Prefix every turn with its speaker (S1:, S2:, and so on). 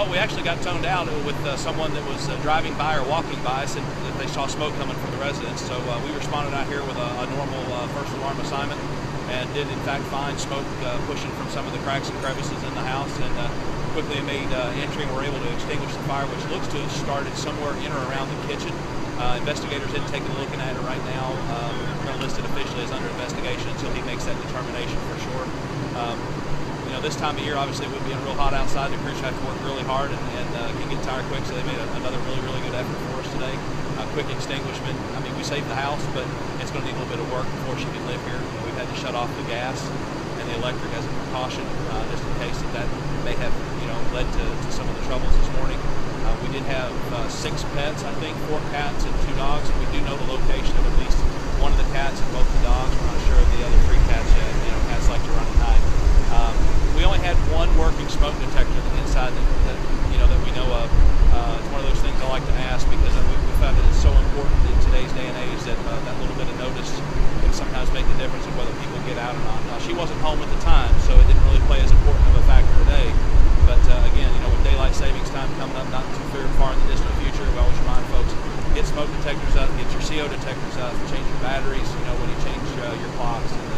S1: Well, we actually got toned out with someone that was driving by or walking by, said that they saw smoke coming from the residence. So we responded out here with a normal first alarm assignment, and did in fact find smoke pushing from some of the cracks and crevices in the house, and quickly made entry and were able to extinguish the fire, which looks to have started somewhere in or around the kitchen. Investigators had taken a look at it right now. We're going to list it officially as under investigation until he makes that determination for sure. You know, this time of year, obviously, it would be real hot outside. The crews have to work really hard and can get tired quick, so they made another really good effort for us today. Quick extinguishment. I mean, we saved the house, but it's going to need a little bit of work before she can live here. We've had to shut off the gas and the electric as a precaution, just in case that may have, you know, led to some of the troubles this morning. We did have 6 pets, I think, 4 cats and 2 dogs. We do know the location of at least one of the cats and both the dogs. We're not sure of the other 3 cats yet. You know, cats like to run at night. We only had one working smoke detector inside that you know, that we know of. It's one of those things I like to ask because we found that it's so important in today's day and age that that little bit of notice can sometimes make the difference of whether people get out or not. Now, she wasn't home at the time, so it didn't really play as important of a factor today. But again, you know, with daylight savings time coming up not too far in the distant future, we always remind folks, get smoke detectors up, get your CO detectors up, change your batteries, you know, when you change your clocks. And